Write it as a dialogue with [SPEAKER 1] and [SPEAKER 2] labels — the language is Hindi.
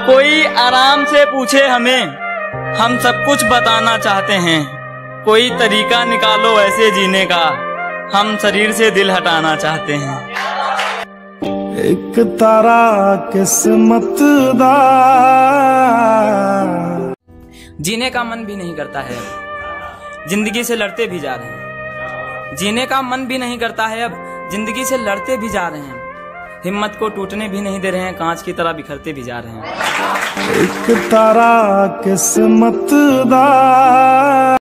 [SPEAKER 1] कोई आराम से पूछे हमें, हम सब कुछ बताना चाहते हैं। कोई तरीका निकालो ऐसे जीने का, हम शरीर से दिल हटाना चाहते हैं।
[SPEAKER 2] एक तारा किस्मत दा।
[SPEAKER 1] जीने का मन भी नहीं करता है, जिंदगी से लड़ते भी जा रहे हैं। जीने का मन भी नहीं करता है, अब जिंदगी से लड़ते भी जा रहे हैं। हिम्मत को टूटने भी नहीं दे रहे हैं, कांच की तरह बिखरते भी जा रहे हैं।
[SPEAKER 2] एक तारा किस्मत दा।